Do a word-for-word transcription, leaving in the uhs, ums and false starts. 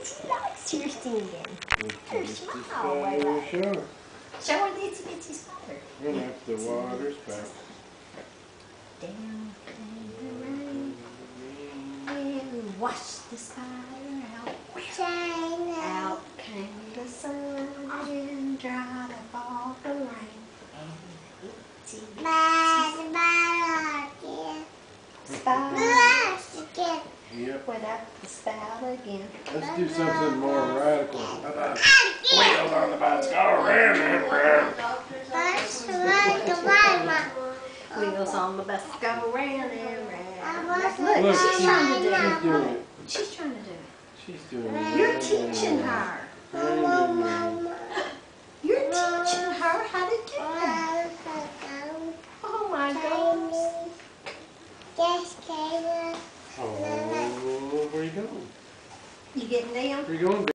She likes your singing. Her smile, Spider, Waylon. sure. Show her the Itsy Bitsy Spider. And after the water's back. Down came the rain, and washed the spider out. Out came the sun, and dried up all the rain. And the Itsy Bitsy Spider Yep. went up the spout again. Let's do something more radical. How about wheels on the bus go round and round? Wheels on the bus go round and round. Look, Look, she's she's, trying to do she's it. doing it. She's trying to do it. She's doing it. You're teaching her. You're teaching her how to do that. Oh my gosh. Oh, where you going? You getting down? Where you going?